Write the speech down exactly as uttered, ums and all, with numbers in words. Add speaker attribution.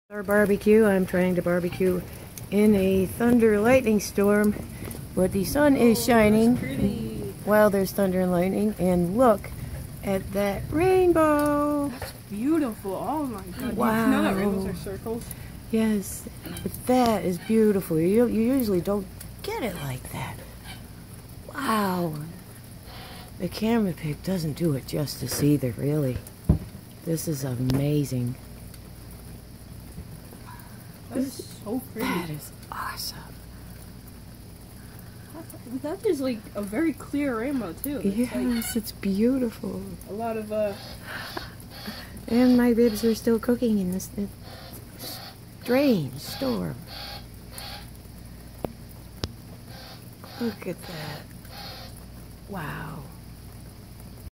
Speaker 1: Our barbecue. I'm trying to barbecue in a thunder lightning storm, but the sun is shining while there's thunder and lightning, and look at that rainbow.
Speaker 2: That's beautiful. Oh my god.
Speaker 1: Wow.
Speaker 2: Do you know that rainbows are circles?
Speaker 1: Yes, but that is beautiful. You, you usually don't get it like that. Wow. The camera pic doesn't do it justice either, really. This is amazing.
Speaker 2: That's so pretty.
Speaker 1: That is awesome.
Speaker 2: That is like a very clear rainbow too. It's
Speaker 1: Yes,
Speaker 2: like
Speaker 1: it's beautiful.
Speaker 2: a lot of uh
Speaker 1: And my ribs are still cooking in this, this strange storm. Look at that. Wow.